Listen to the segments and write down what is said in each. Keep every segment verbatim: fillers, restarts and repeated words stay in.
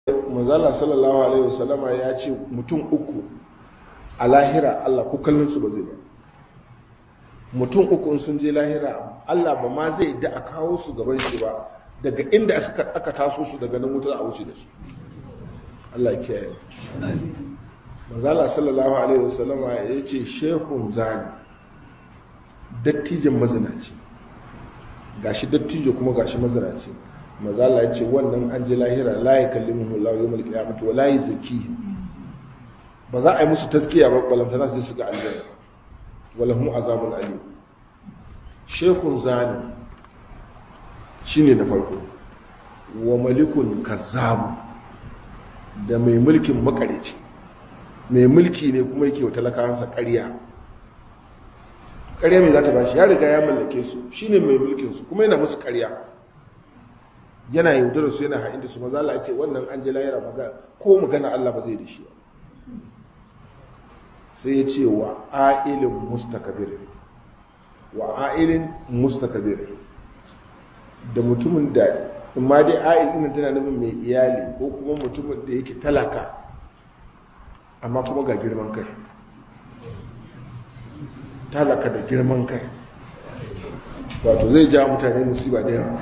manzala sallallahu alaihi wasallama ya ce mutum uku a lahira Allah ko kallon su ba zai ba. Mutum uku sun je lahira Allah ba ma zai da a kawo su gaban shi ba, daga inda aka taso su daga nan wutar a wuce da su. Allah ya kiyaye. Manzala sallallahu alaihi wasallama ya ce shehun zani, dattijan mazinaci, gashi dattijo kuma gashi mazinaci. Manzala ya ce wannan an je lahira la ya kallimuhu Allah yawmal qiyamati wa la yuzakki, ba za a yi musu tazkiya ba, balantana sai su ga aljanna, wala hum azabun alim. Shehun zani shine na farko, wa malikun kazzabu, da mai mulkin makareci, mai mulki ne kuma yake wa talakawansa ƙarya. Ƙarya mai za ta bashi? Ya riga ya mallake su, shine mai mulkin su kuma yana musu ƙarya, yana yaudara su, yana haɗin da su. Maza Allah ya ce wannan an je lahira magana ko magana Allah ba zai da shi. Sai ya ce wa a'ilin mustakabirin, wa a'ilin mustakabirin, da mutumin da in ma dai a'il ɗin tana nufin mai iyali ko kuma mutumin da yake talaka amma kuma ga girman kai, talaka da girman kai, wato zai ja mutane musiba da yawa.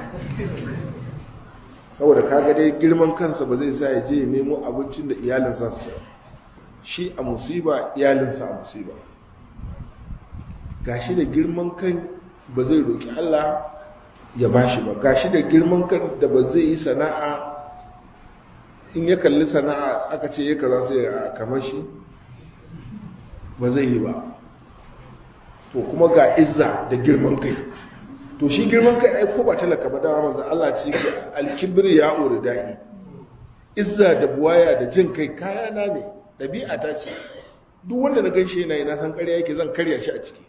Saboda kaga dai girman kansa ba zai sa ya je ya nemo abincin da iyalinsa su shi a musiba, iyalinsa a musiba. Gashi da girman kan ba zai roki Allah ya bashi ba, gashi da girman kan da ba zai yi sana'a, in ya kalli sana'a aka ce ya kaza sai a kamar shi ba zai yi ba. To kuma ga izza da girman kai, to shi girman kai ai ko ba talaka ba, dama manzo Allah ce alkibir ya uridai, izza da buwaya da jin kai kayana ne, dabi'a ta ce. Duk wanda na gaishe yana ina san ƙarya yake zan karya shi a ciki.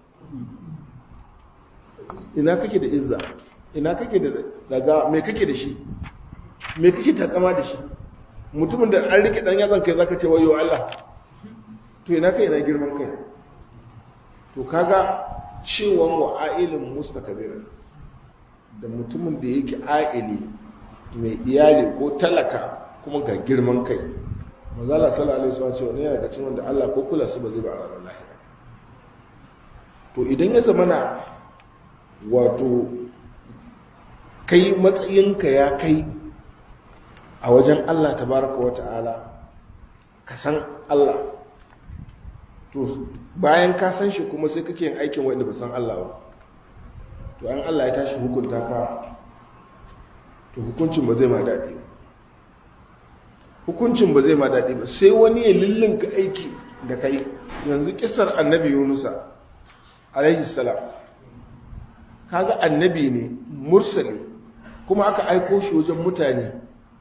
Ina kake da izza, ina kake da daga, me kake da shi, me kake takama da shi? Mutumin da an rike dan yatsan kai zaka ce wayo Allah, to ina kai ina girman kai? To kaga cewan wa'ailin mustakabir, da mutumin da yake a'ili mai iyali ko talaka kuma ga girman kai, manzala sallallahu alaihi wasallam cewa ne daga cikin wanda Allah ko kula su ba zai ba ranar lahira. To idan ya zamana wato kai matsayinka ya kai a wajen Allah tabaraka wa ta'ala, ka san Allah, to bayan ka san shi kuma sai kake yin aikin wanda ba san Allah ba, to an Allah ya tashi hukunta ka, to hukuncin ba zai ma daɗi ba, hukuncin ba zai ma daɗi ba, sai wani ya lillinka aiki da kai. Yanzu kisar annabi Yunusa alaihi salam, kaga annabi ne mursali kuma aka aiko shi wajen mutane,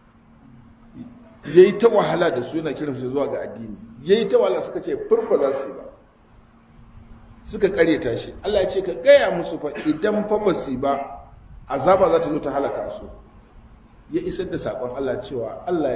yayi ta wahala da su, yana kiransu zuwa ga addini, yayi ta wahala, suka ce furba za su yi ba, suka karyata shi. Allah ya ce ka gaya musu fa idan fa ba su ba azaba za ta zo ta halaka su. Ya isar da sakon Allah cewa Allah